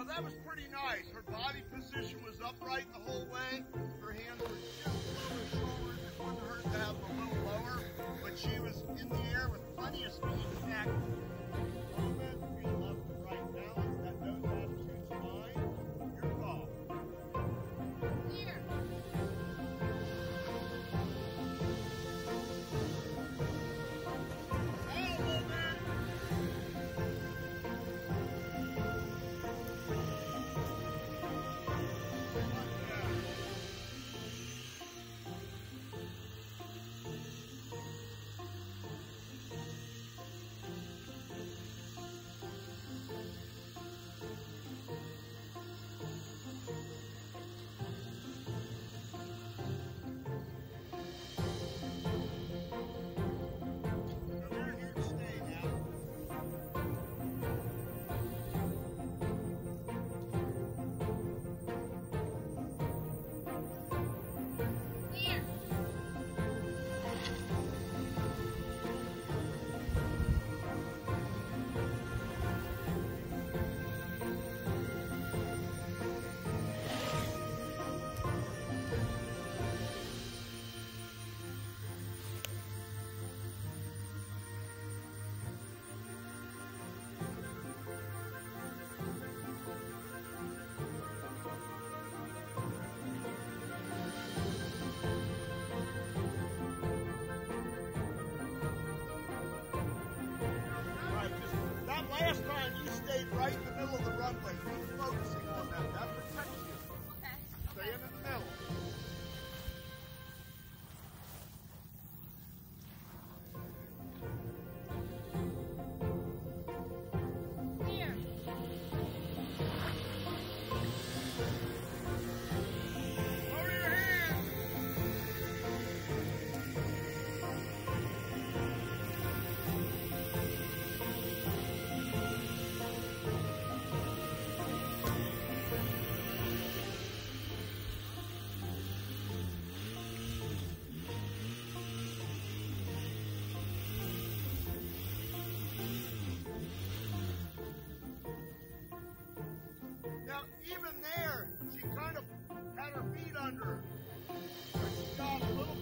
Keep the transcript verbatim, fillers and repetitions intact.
that was pretty nice. Her body position was upright the whole way. Her hands were just below her shoulders. It wouldn't hurt to have them a little lower, but she was in the air with plenty of speed. In fact, movement, we love the right balance. That nose attitude's fine. Your call. Here. Last time you stayed right in the middle of the runway. Keep focusing on that. That protects you. Okay. Stay in the middle. Now, even there, she kind of had her feet under her. But she got a little